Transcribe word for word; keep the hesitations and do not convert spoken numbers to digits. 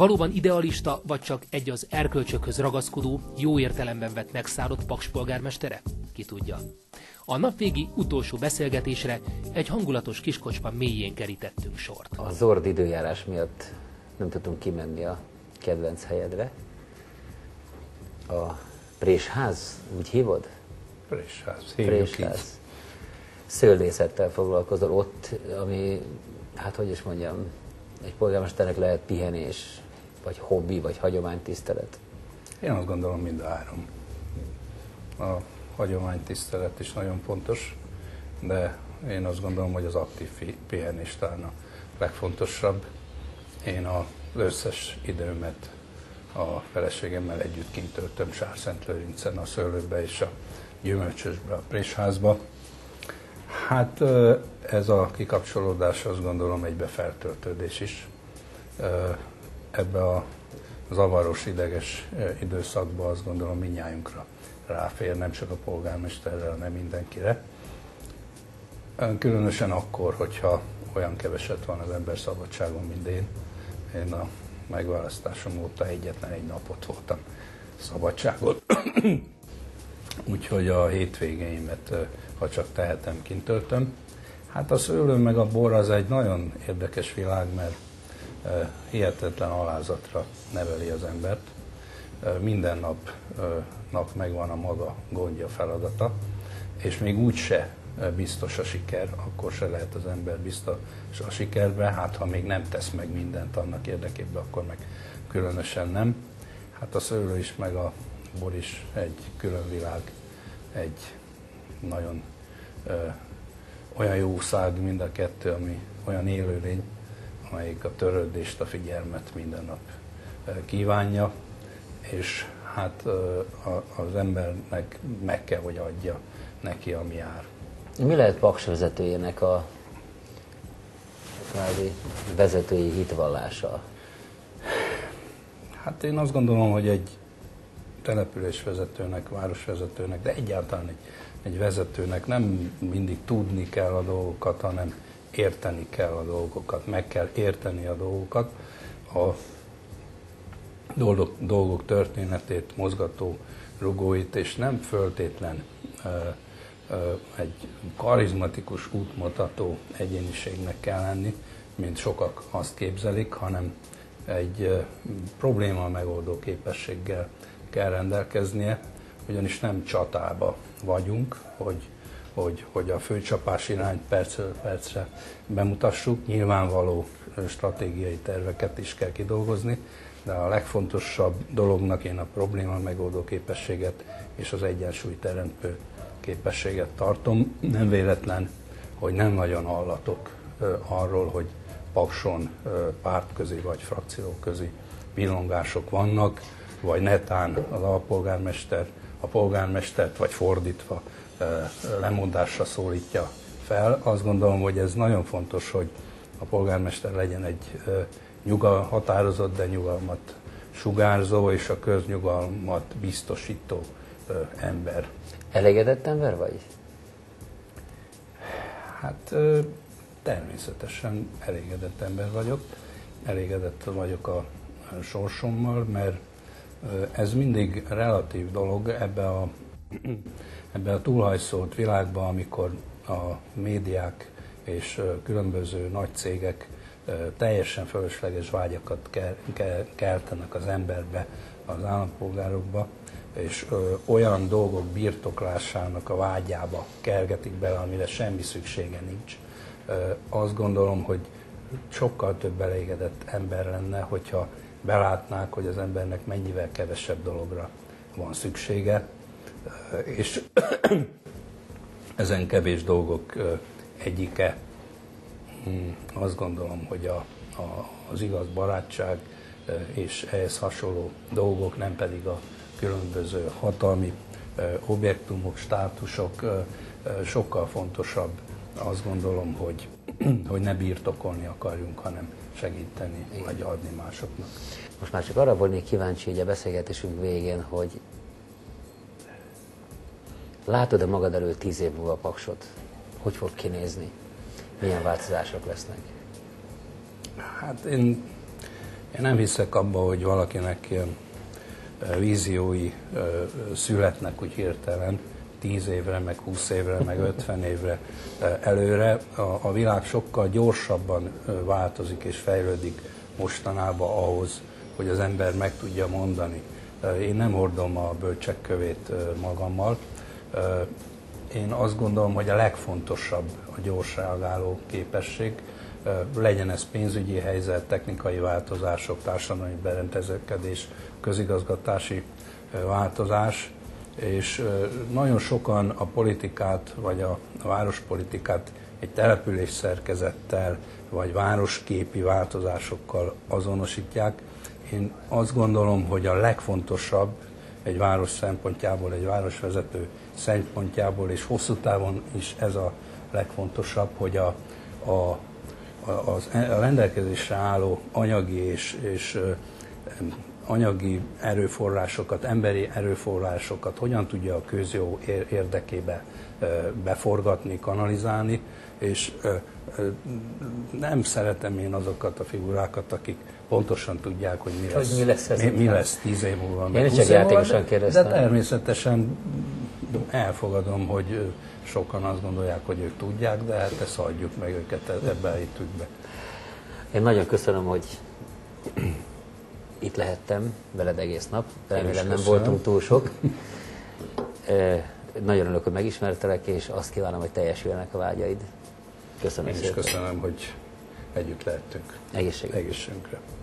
Valóban idealista, vagy csak egy az erkölcsökhöz ragaszkodó, jó értelemben vett megszállott Paks polgármestere? Ki tudja. A napvégi utolsó beszélgetésre egy hangulatos kiskocsma mélyén kerítettünk sort. A zord időjárás miatt nem tudtunk kimenni a kedvenc helyedre. A Présház, úgy hívod? Présház. Présház. Szőlészettel foglalkozol ott, ami, hát hogy is mondjam, egy polgármesternek lehet pihenés, vagy hobbi, vagy hagyománytisztelet. Én azt gondolom, mind a három. A hagyománytisztelet is nagyon fontos, de én azt gondolom, hogy az aktív pihenés talán a legfontosabb. Én az összes időmet a feleségemmel együtt kint töltöm Sárszentlőrincen, a szőlőbe és a gyümölcsösbe, a Présházba. Hát ez a kikapcsolódás, azt gondolom, egybe feltöltődés is. Ebbe a zavaros, ideges időszakban azt gondolom mindnyájunkra ráfér, nem csak a polgármesterre, hanem mindenkire. Különösen akkor, hogyha olyan keveset van az ember szabadságon, mint én. Én a megválasztásom óta egyetlen egy napot voltam szabadságon. Úgyhogy a hétvégéimet, ha csak tehetem, kint töltöm. Hát a szőlő meg a bor az egy nagyon érdekes világ, mert hihetetlen alázatra neveli az embert. Minden napnak megvan a maga gondja, feladata, és még úgyse biztos a siker, akkor se lehet az ember biztos a sikerbe, hát ha még nem tesz meg mindent annak érdekében, akkor meg különösen nem. Hát a szőlő is, meg a bor is egy külön világ, egy nagyon ö, olyan jószág mind a kettő, ami olyan élőlény, amelyik a törődést, a figyelmet minden nap ö, kívánja, és hát ö, a, az embernek meg kell, hogy adja neki, ami jár. Mi lehet Paks vezetőjének a kvázi vezetői hitvallása? Hát én azt gondolom, hogy egy településvezetőnek, városvezetőnek, de egyáltalán egy, egy vezetőnek nem mindig tudni kell a dolgokat, hanem érteni kell a dolgokat, meg kell érteni a dolgokat, a dolgok, dolgok történetét, mozgató rugóit, és nem föltétlen ö, ö, egy karizmatikus útmutató egyéniségnek kell lenni, mint sokak azt képzelik, hanem egy ö, probléma megoldó képességgel kell rendelkeznie, ugyanis nem csatába vagyunk, hogy, hogy, hogy a főcsapás irányt percről percre bemutassuk. Nyilvánvaló stratégiai terveket is kell kidolgozni, de a legfontosabb dolognak én a probléma megoldó képességet és az egyensúly teremtő képességet tartom. Nem véletlen, hogy nem nagyon hallatok arról, hogy Pakson pártközi vagy frakcióközi villongások vannak, vagy netán az alpolgármester a polgármestert, vagy fordítva lemondásra szólítja fel. Azt gondolom, hogy ez nagyon fontos, hogy a polgármester legyen egy nyugal, határozott, de nyugalmat sugárzó és a köznyugalmat biztosító ember. Elégedett ember vagy? Hát természetesen elégedett ember vagyok. Elégedett vagyok a sorsommal, mert ez mindig relatív dolog ebbe a, ebbe a túlhajszolt világban, amikor a médiák és különböző nagy cégek teljesen fölösleges vágyakat keltenek az emberbe, az állampolgárokba, és olyan dolgok birtoklásának a vágyába kergetik bele, amire semmi szüksége nincs. Azt gondolom, hogy sokkal több elégedett ember lenne, hogyha belátnák, hogy az embernek mennyivel kevesebb dologra van szüksége, és ezen kevés dolgok egyike, azt gondolom, hogy a, a, az igaz barátság és ehhez hasonló dolgok, nem pedig a különböző hatalmi objektumok, státusok, sokkal fontosabb. Azt gondolom, hogy, hogy ne birtokolni akarjunk, hanem segíteni, vagy adni másoknak. Most már csak arra volnék kíváncsi így a beszélgetésünk végén, hogy látod-e magad előtt tíz év múlva Paksot? Hogy fog kinézni? Milyen változások lesznek? Hát én Én nem hiszek abba, hogy valakinek ilyen víziói születnek úgy hirtelen, tíz évre, meg húsz évre, meg ötven évre előre. A, a világ sokkal gyorsabban változik és fejlődik mostanában ahhoz, hogy az ember meg tudja mondani. Én nem hordom a bölcsek kövét magammal. Én azt gondolom, hogy a legfontosabb a gyors reagáló képesség, legyen ez pénzügyi helyzet, technikai változások, társadalmi berendezkedés, közigazgatási változás, és nagyon sokan a politikát, vagy a várospolitikát egy település szerkezettel, vagy városképi változásokkal azonosítják. Én azt gondolom, hogy a legfontosabb egy város szempontjából, egy városvezető szempontjából, és hosszú távon is ez a legfontosabb, hogy a, a, az, a rendelkezésre álló anyagi és, és anyagi erőforrásokat, emberi erőforrásokat hogyan tudja a közjó érdekébe beforgatni, kanalizálni, és nem szeretem én azokat a figurákat, akik pontosan tudják, hogy mi lesz, hogy mi lesz, ez mi, mi lesz tíz év múlva. Én csak játékosan kérdeztem. De természetesen elfogadom, hogy sokan azt gondolják, hogy ők tudják, de hát ezt hagyjuk meg őket, ebbe állítjuk be. Én nagyon köszönöm, hogy itt lehettem veled egész nap. Remélem nem voltunk túl sok. Nagyon örülök, hogy megismertelek, és azt kívánom, hogy teljesüljenek a vágyaid. Köszönöm Én is szépen. köszönöm, hogy együtt lehettünk. Egészségünkre. Egészségünkre.